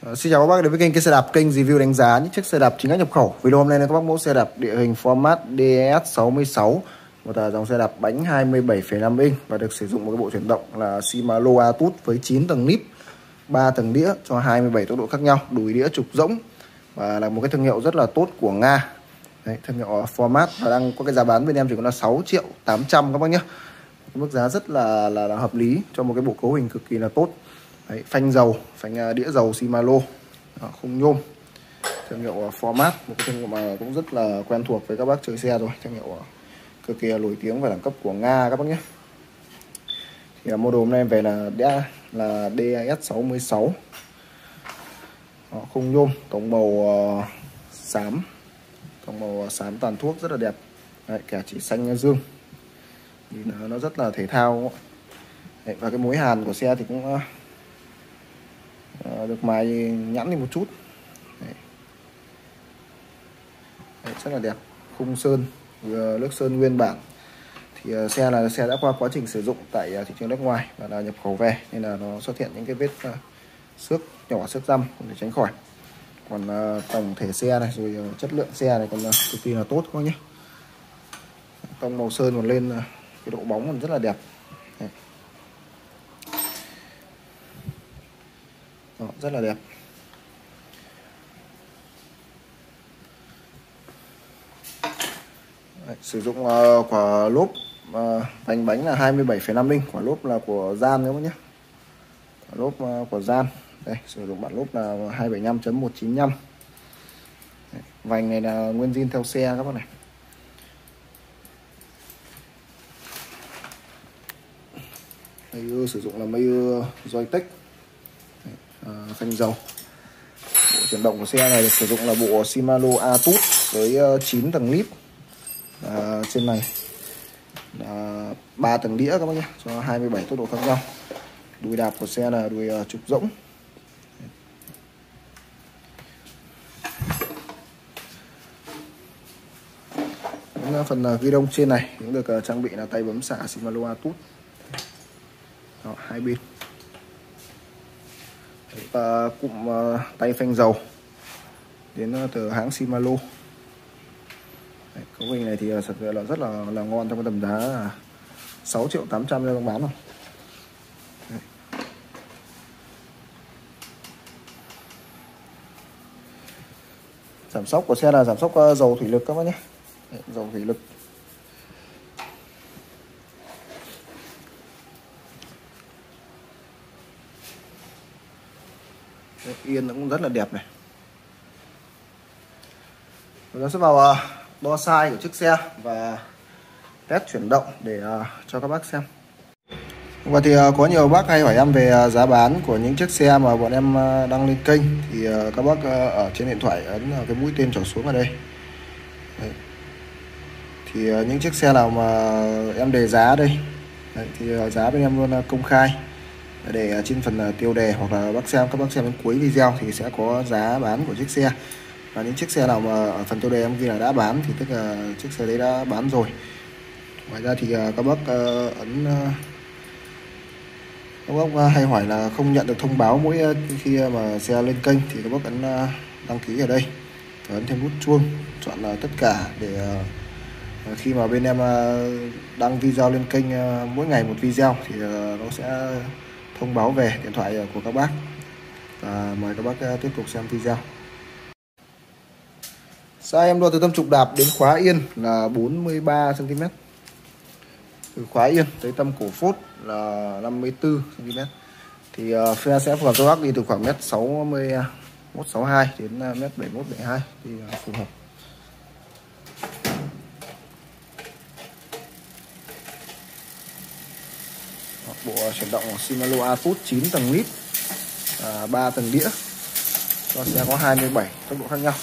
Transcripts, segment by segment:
Xin chào các bác đến với kênh Xe Đạp, kênh review đánh giá những chiếc xe đạp chính hãng nhập khẩu. Video hôm nay là các bác mẫu xe đạp địa hình format DS66, một dòng xe đạp bánh 27,5 inch và được sử dụng một cái bộ chuyển động là Shimano Atus với 9 tầng níp, 3 tầng đĩa cho 27 tốc độ khác nhau, đùi đĩa trục rỗng và là một cái thương hiệu rất là tốt của Nga. Đấy, thương hiệu format và đang có cái giá bán bên em chỉ có là 6.800.000 các bác nhé. Mức giá rất là hợp lý cho một cái bộ cấu hình cực kỳ là tốt. Đấy, phanh dầu, phanh đĩa dầu Shimano, khung nhôm, thương hiệu format, một cái thương hiệu mà cũng rất là quen thuộc với các bác chơi xe rồi, thương hiệu cực kỳ nổi tiếng và đẳng cấp của Nga các bác nhé. Thì model hôm nay em về là DS66, khung nhôm, tổng màu xám, tàn thuốc rất là đẹp. Đấy, kẻ chỉ xanh dương, nhìn nó rất là thể thao. Đấy, và cái mối hàn của xe thì cũng được mài nhẵn đi một chút. Đấy, rất là đẹp. Khung sơn, nước sơn nguyên bản. Thì xe đã qua quá trình sử dụng tại thị trường nước ngoài và là nhập khẩu về, nên là nó xuất hiện những cái vết xước nhỏ, xước răm không thể tránh khỏi. Còn tổng thể xe này rồi chất lượng xe này còn cực kỳ là tốt các nhé. Tông màu sơn còn lên, cái độ bóng còn rất là đẹp. Đấy. Đó, rất là đẹp. Đấy, sử dụng quả lốp vành bánh là 27,5 inch, quả lốp là của Gian các bác nhé. Quả lốp của Gian. Đây, sử dụng bản lốp là 275.195. Vành này là nguyên zin theo xe các bác này. Sử dụng là Mayer Joytech. Phanh dầu. Bộ chuyển động của xe này được sử dụng là bộ Shimano Atus với 9 tầng níp. Trên này là 3 tầng đĩa các bác nhé, cho 27 tốc độ khác nhau. Đùi đạp của xe là đùi trục rỗng. Phần ghi đông trên này cũng được trang bị là tay bấm xả Shimano Atus. Đó, hai bên. Và cụm tay phanh dầu đến từ hãng Shimano. Cấu hình này thì thật sự là rất là ngon, trong cái tầm giá là 6.800.000 cho bán rồi. Đấy. Giảm sóc của xe là giảm sóc dầu thủy lực các bác nhé. Đấy, dầu thủy lực. Đấy, yên nó cũng rất là đẹp này. Chúng sẽ vào đo size của chiếc xe và test chuyển động để cho các bác xem. Và thì có nhiều bác hay hỏi em về giá bán của những chiếc xe mà bọn em đăng lên kênh, thì các bác ở trên điện thoại ấn cái mũi tên trỏ xuống ở đây. Đấy. Thì những chiếc xe nào mà em đề giá đây. Đấy, thì giá bên em luôn công khai để trên phần tiêu đề, hoặc là các bác xem đến cuối video thì sẽ có giá bán của chiếc xe. Và những chiếc xe nào mà ở phần tiêu đề em ghi là đã bán thì tức là chiếc xe đấy đã bán rồi. Ngoài ra thì các bác các bác hay hỏi là không nhận được thông báo mỗi khi mà xe lên kênh, thì các bác ấn đăng ký ở đây và ấn thêm nút chuông, chọn là tất cả để khi mà bên em đăng video lên kênh mỗi ngày một video thì nó sẽ thông báo về điện thoại của các bác. Và mời các bác tiếp tục xem video. Size em đo từ tâm trục đạp đến khóa yên là 43 cm. Từ khóa yên tới tâm cổ phốt là 54 cm. Thì xe sẽ phù hợp cho bác đi từ khoảng mét 61 62 đến mét 71 72 thì phù hợp. Bộ chuyển động của Shimano Atus 9 tầng níp, 3 tầng đĩa, cho xe có 27 tốc độ khác nhau.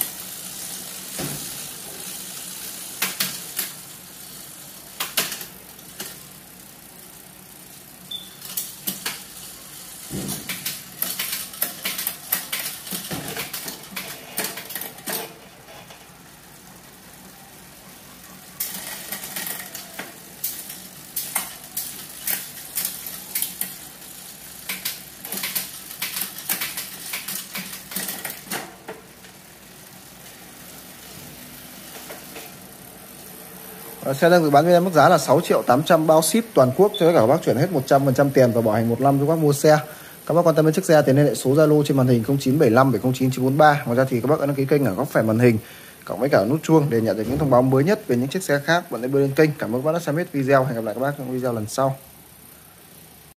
Xe đang được bán với em mức giá là 6 triệu 800 bao ship toàn quốc cho tất cả các bác chuyển hết 100% tiền và bảo hành 1 năm cho các bác mua xe. Các bác quan tâm đến chiếc xe thì liên hệ số Zalo trên màn hình 0975 709 943. Ngoài ra thì các bác ấn đăng ký kênh ở góc phải màn hình cộng với cả nút chuông để nhận được những thông báo mới nhất về những chiếc xe khác vẫn sẽ đưa lên kênh. Cảm ơn các bác đã xem hết video. Hẹn gặp lại các bác trong video lần sau.